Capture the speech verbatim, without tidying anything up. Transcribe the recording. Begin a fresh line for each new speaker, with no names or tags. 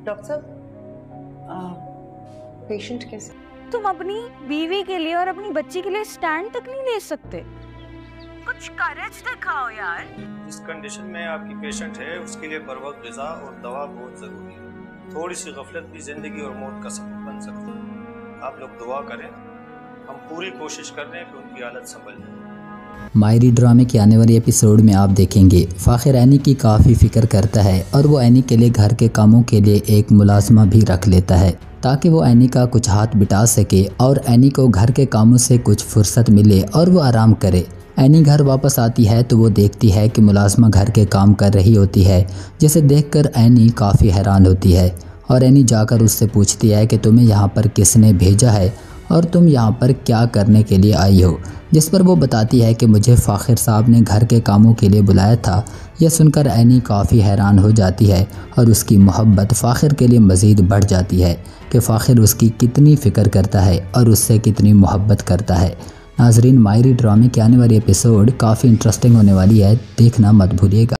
Doctor साहब, patient कैसे?
तुम अपनी बीवी के लिए और अपनी बच्ची के लिए स्टैंड तक नहीं ले सकते? कुछ करेज दिखाओ यार।
जिस कंडीशन में आपकी पेशेंट है उसके लिए बर वक्त ग़िज़ा और दवा बहुत ज़रूरी है। थोड़ी सी गफलत भी ज़िंदगी और मौत का सबब बन सकती है। आप लोग दुआ करें, हम पूरी कोशिश कर रहे हैं कि उनकी हालत संभल जाए।
मायरी ड्रामे के आने वाले एपिसोड में आप देखेंगे फ़ाखिर एनी की काफ़ी फ़िक्र करता है और वो एनी के लिए घर के कामों के लिए एक मुलाजमा भी रख लेता है ताकि वो एनी का कुछ हाथ बिटा सके और एनी को घर के कामों से कुछ फुर्सत मिले और वो आराम करे। एनी घर वापस आती है तो वो देखती है कि मुलाजमा घर के काम कर रही होती है, जिसे देखकर एनी काफ़ी हैरान होती है और एनी जाकर उससे पूछती है कि तुम्हें यहाँ पर किसने भेजा है और तुम यहाँ पर क्या करने के लिए आई हो, जिस पर वो बताती है कि मुझे फ़ाखिर साहब ने घर के कामों के लिए बुलाया था। यह सुनकर एनी काफ़ी हैरान हो जाती है और उसकी मोहब्बत फ़ाखिर के लिए मज़ीद बढ़ जाती है कि फ़ाखिर उसकी कितनी फ़िक्र करता है और उससे कितनी मोहब्बत करता है। नाजरीन, मायरी ड्रामे के आने वाली एपिसोड काफ़ी इंटरेस्टिंग होने वाली है, देखना मत भूलिएगा।